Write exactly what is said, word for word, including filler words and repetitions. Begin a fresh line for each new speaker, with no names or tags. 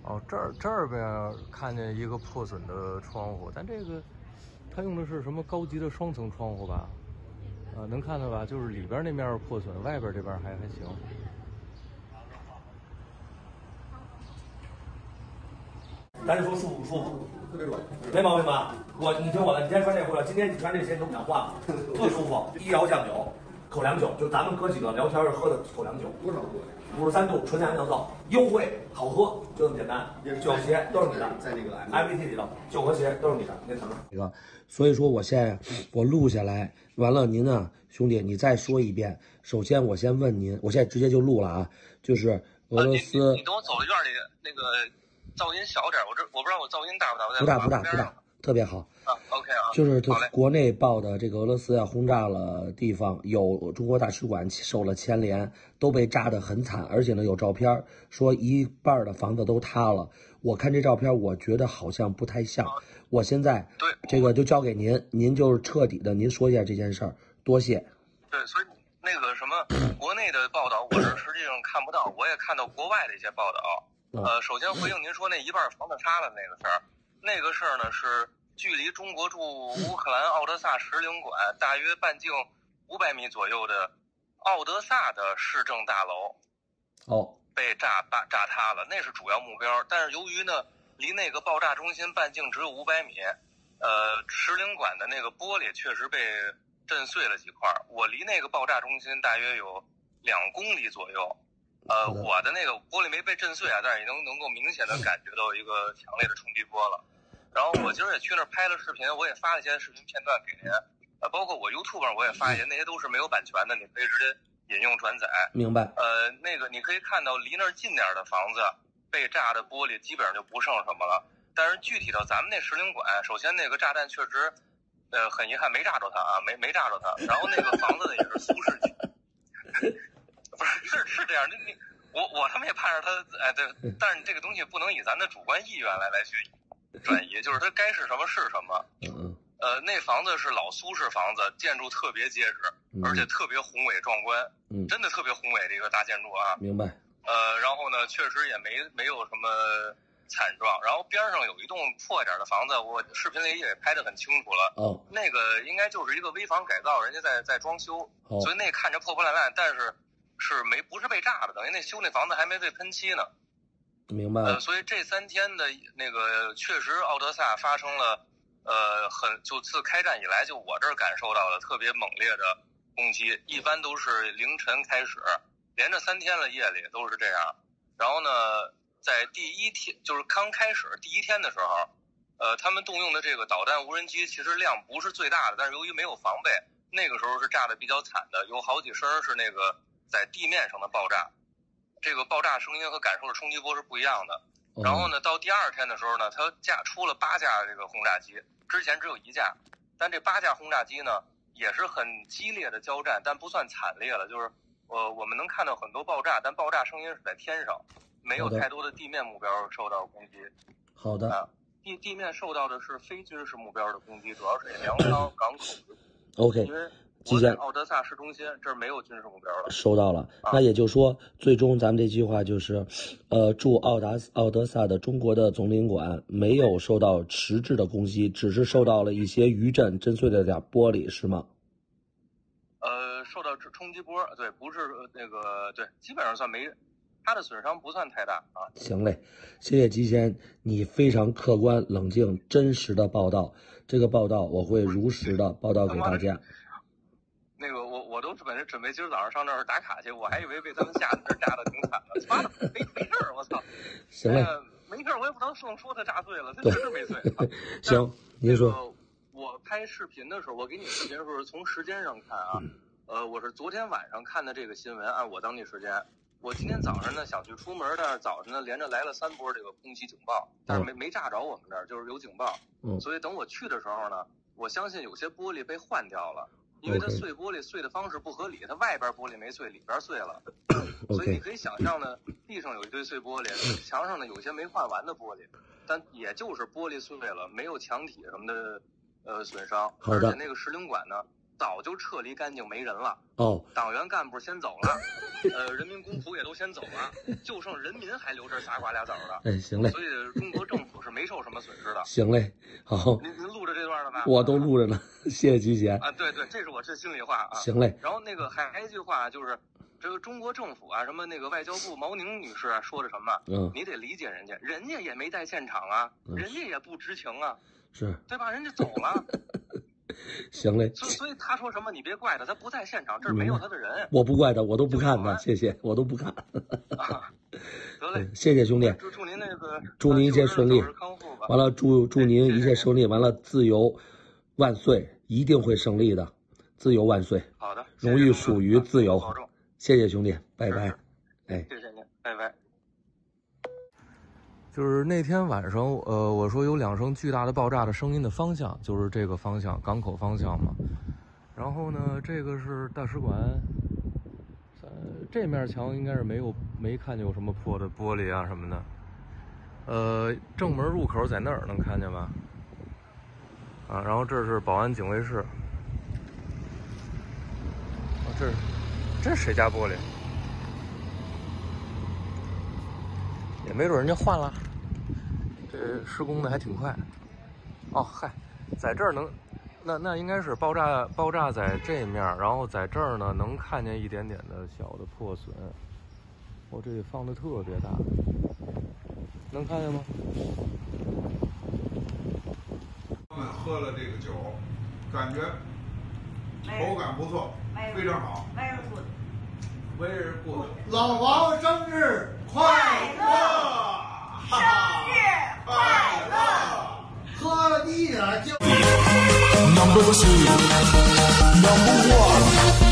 哦，这儿这儿边看见一个破损的窗户，但这个它用的是什么高级的双层窗户吧？啊，能看到吧？就是里边那面破损，外边这边还还行。
咱就说舒服不舒服？特别软，没毛病吧？我你听我的，你今天穿这裤子，今天你穿这鞋都不想换了，特舒服。一摇酱酒，口粮酒，就咱们哥几个聊天喝的口粮酒，多少度？五十三度，纯粮酿造，优惠，好喝，就这么简单。酒鞋都是你的，在那个 M V T 里头，酒和鞋都是你的，您尝尝。
这个，所以说我现在我录下来，完了您呢，兄弟，你再说一遍。首先我先问您，我现在直接就录了啊，就是俄罗斯。
呃、你, 你, 你等我走到院里，那个噪音小点，我这我不知道我噪音大不大，我
不大不大不大，特别好。
啊 ，OK 啊，
就是国内报的这个俄罗斯要轰炸了地方，有中国大使馆受了牵连，都被炸得很惨，而且呢有照片说一半的房子都塌了。我看这照片，我觉得好像不太像。我现在
对
这个就交给您，您就是彻底的，您说一下这件事儿，多谢。
对，所以那个什么，国内的报道我是实际上看不到，我也看到国外的一些报道。呃，首先回应您说那一半房子塌了那个事儿，那个事儿呢是。距离中国驻乌克兰奥德萨使领馆大约半径五百米左右的奥德萨的市政大楼，
哦，
被炸炸炸塌了，那是主要目标。但是由于呢，离那个爆炸中心半径只有五百米，呃，使领馆的那个玻璃确实被震碎了几块。我离那个爆炸中心大约有两公里左右，呃，我的那个玻璃没被震碎啊，但是也能能够明显的感觉到一个强烈的冲击波了。然后我今儿也去那儿拍了视频，我也发了一些视频片段给您，呃，包括我 YouTube 上我也发一些，那些都是没有版权的，你可以直接引用转载。
明白。
呃，那个你可以看到离那儿近点的房子被炸的玻璃基本上就不剩什么了。但是具体到咱们那使领馆，首先那个炸弹确实，呃，很遗憾没炸着它啊，没没炸着它。然后那个房子呢也是苏式区，不是是是这样，你你我我他妈也盼着它，哎对，但是这个东西不能以咱的主观意愿来来去。转移就是它该是什么是什么。
嗯，
呃，那房子是老苏式房子，建筑特别结实，而且特别宏伟壮观。
嗯，
真的特别宏伟的一个大建筑啊。
明白。
呃，然后呢，确实也没没有什么惨状。然后边上有一栋破一点的房子，我视频里也拍得很清楚了。
哦，
那个应该就是一个危房改造，人家在在装修，
哦，
所以那看着破破烂烂，但是是没不是被炸的，等于那修那房子还没被喷漆呢。
明白。
呃，所以这三天的那个确实奥德萨发生了，呃，很就自开战以来，就我这儿感受到了特别猛烈的攻击，一般都是凌晨开始，连着三天了，夜里都是这样。然后呢，在第一天就是刚开始第一天的时候，呃，他们动用的这个导弹无人机其实量不是最大的，但是由于没有防备，那个时候是炸得比较惨的，有好几声是那个在地面上的爆炸。这个爆炸声音和感受的冲击波是不一样的。然后呢，到第二天的时候呢，它架出了八架这个轰炸机，之前只有一架，但这八架轰炸机呢也是很激烈的交战，但不算惨烈了，就是呃我们能看到很多爆炸，但爆炸声音是在天上，没有太多的地面目标受到攻击。
好的。
啊，地地面受到的是非军事目标的攻击，主要是粮仓、港口。
OK。
因为
基建
奥德萨市中心这儿没有军事目标了。
收到了。那也就是说，最终咱们这句话就是，呃，驻奥达奥德萨的中国的总领馆没有受到实质的攻击，只是受到了一些余震震碎了点玻璃，是吗？
呃，受到冲击波，对，不是那个，对，基本上算没，它的损伤不算太大啊。
行嘞，谢谢吉贤，你非常客观、冷静、真实的报道，这个报道我会如实的报道给大家。
那个我我都准备准备今儿早上上那儿打卡去，我还以为被他们吓得这炸的挺惨的，妈的没没事儿，我操！
行嘞、
呃，没事儿，我也不能说说它炸碎了，它确实没碎。啊、
行，您说、
那个。我拍视频的时候，我给你视频的时候，从时间上看啊，呃，我是昨天晚上看的这个新闻，按我当地时间。我今天早上呢想去出门，但是早上呢连着来了三波这个空袭警报，但是没没炸着我们这儿，就是有警报。
嗯，
所以等我去的时候呢，我相信有些玻璃被换掉了。因为它碎玻璃碎的方式不合理，它外边玻璃没碎，里边碎了，所以你可以想象呢，地上有一堆碎玻璃，墙上呢有些没换完的玻璃，但也就是玻璃碎了，没有墙体什么的呃损伤。而且那个使领馆呢， 早就撤离干净，没人了。
哦，
党员干部先走了，呃，人民公仆也都先走了，就剩人民还留这仨瓜俩枣的。
哎，行嘞。
所以中国政府是没受什么损失的。
行嘞，好。
您您录着这段了吧？
我都录着呢，谢谢菊姐。
啊，对对，这是我这心里话啊。
行嘞。
然后那个还还一句话就是。这个中国政府啊，什么那个外交部毛宁女士啊，说的什么？嗯，你得理解人家，人家也没在现场啊，嗯、人家也不知情啊，
是
对吧？人家走了。
行嘞。
所以所以他说什么，你别怪他，他不在现场，这儿没有他的人。
我不怪他，我都不看的，谢谢，我都不看。
啊，得嘞，
谢谢兄弟。
祝祝您那个，
祝您一切顺利，
康复吧。
完了，祝祝您一切顺利，完了，自由万岁，一定会胜利的，自由万岁。
好的，
荣誉属于自由。
保重。
谢谢兄弟，拜拜。哎，
谢谢您，拜拜。
就是那天晚上，呃，我说有两声巨大的爆炸的声音的方向，就是这个方向，港口方向嘛。然后呢，这个是大使馆，呃，这面墙应该是没有没看见有什么破的玻璃啊什么的。呃，正门入口在那儿，能看见吧？啊，然后这是保安警卫室。啊，这是。这是谁家玻璃？也没准人家换了。这施工的还挺快。哦，嗨，在这儿能，那那应该是爆炸爆炸在这面，然后在这儿呢能看见一点点的小的破损。我、哦、这里放的特别大，能看见吗？
我们喝了这个酒，感觉口感不错，非常好。
Very good.
Very good.
老王生日快乐！
生日快乐！
喝了第一点就。
Number two, number one.